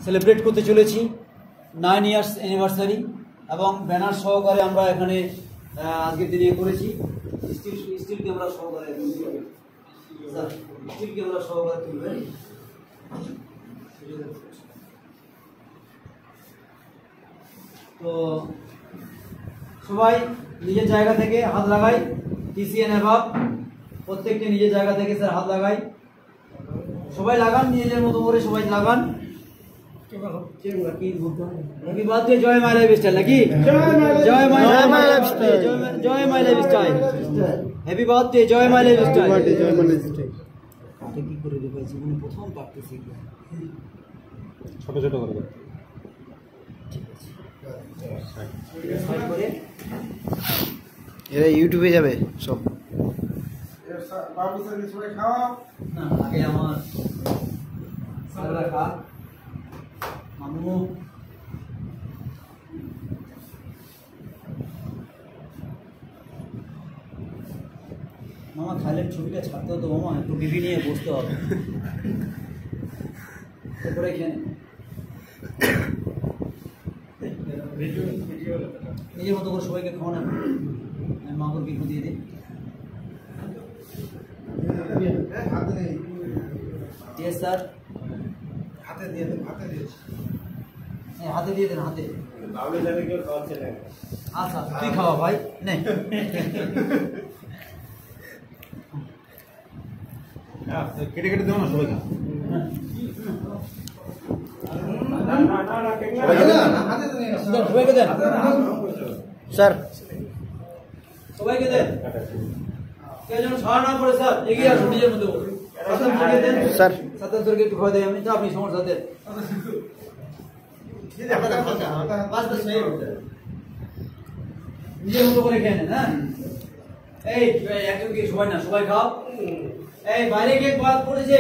Celebrate করতে চলেছি 9 years anniversary এবং ব্যানার সহকারে আমরা এখানে আজকের দিনে করেছি স্টিল ক্যামেরা সহকারে স্টিল ক্যামেরা সহকারে তুলবেন। তো সবাই নিজের জায়গা থেকে হাত লাগাই, টিসিএন অ্যাবাব প্রত্যেকটি নিজের জায়গা থেকে স্যার হাত লাগাই, সবাই লাগান নিজের মতো করে সবাই লাগান। Happy birthday Joy my lifestyle নাকি Joy my lifestyle, Joy my lifestyle, happy birthday Joy my lifestyle, Joy my lifestyle. কাটে কি করে দেখাই জীবনে প্রথম কাটতে শিখলাম, ছোট ছোট করে ঠিক আছে। এরা ইউটিউবে যাবে সব। না আগে আমার স্যাররা খা মামু মামা খালের ছবিটা ছাড়তে হতো মামা, একটু টিভি নিয়ে বসতে হবে তারপরে খেয়ে নিজের মতো করে সবাইকে খাওয়ানো। আমি মাগুর বিকু দিয়ে দিই, স্যার হাতে দিয়ে দেন, হাতে দিয়েছি, হাতে দিয়ে দেন, হাতে। আচ্ছা তুই খাওয়া ভাই, নে কেটে কেটে দেবো না সবাইকে। সবাইকে দেন স্যার, সবাইকে দেন, কেউ যেন ছাড়া না করে স্যার এগিয়ে আসুন নিজের মতো। স্যার সাতাত্তরকে একটু খাওয়া দেয়, আমি তো আপনি সমস্যা দেন নিজের মতো করে খেয়ে নেন। হ্যাঁ এই একে সবাই না, সবাই খাও। এই বাইরে কেক বাদ পড়েছে,